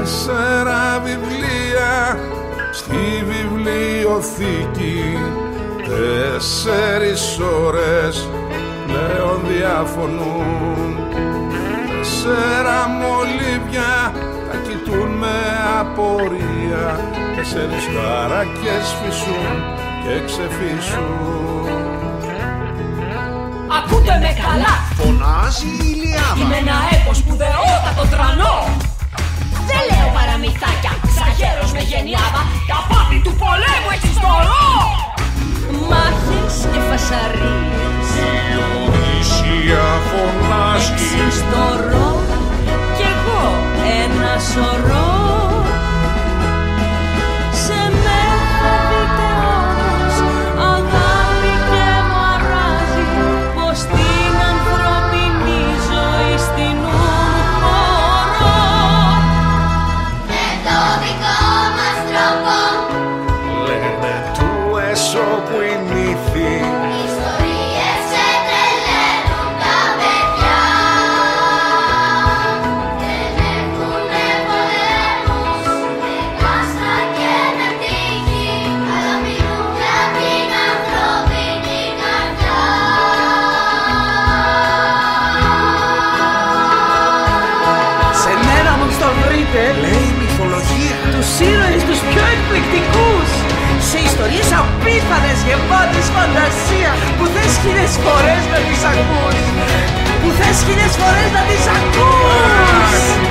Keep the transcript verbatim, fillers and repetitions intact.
Τέσσερα βιβλία στη βιβλιοθήκη, τέσσερις ώρες πλέον διαφωνούν. Τέσσερα μολύβια τα κοιτούν με απορία, τέσσερις χαράκες φυσούν και ξεφύσουν. Ακούτε με καλά, φωνάζει η Ηλιάδα. είμαι ένα έπος σπουδαιότατο τρανό. Δεν λέω παραμυθάκια, σαν γέρος με γενιάδα, τα πάθη του πολέμου εξιστορώ. Μάχες και φασαρίες, Η Οδύσσεια φωνάζει. εξιστορώ κι εγώ ένα σωρό. Σε μένα δείτε όμως αγάπη και μαράζει, πως την ανθρώπινη ζωή στην ουρώ. Με το δικό μας τρόπο Λένε του Εσώπου η νύφη, ιστορίες σε τρελαίνουν τα παιδιά. Δεν έχουνε πολέμους, με κάστα και με τύχη, αλλά μιλούν για την ανθρώπινη καρδιά. Σε μένα μου το βρείτε, Λέει η μυθολογία. τους ήρωες τους πιο εκπληκτικούς, σε ιστορίες απίθανες γεμάτες φαντασία, που θες χίλιες φορές να τις ακούς, που θες χίλιες φορές να τις ακούς.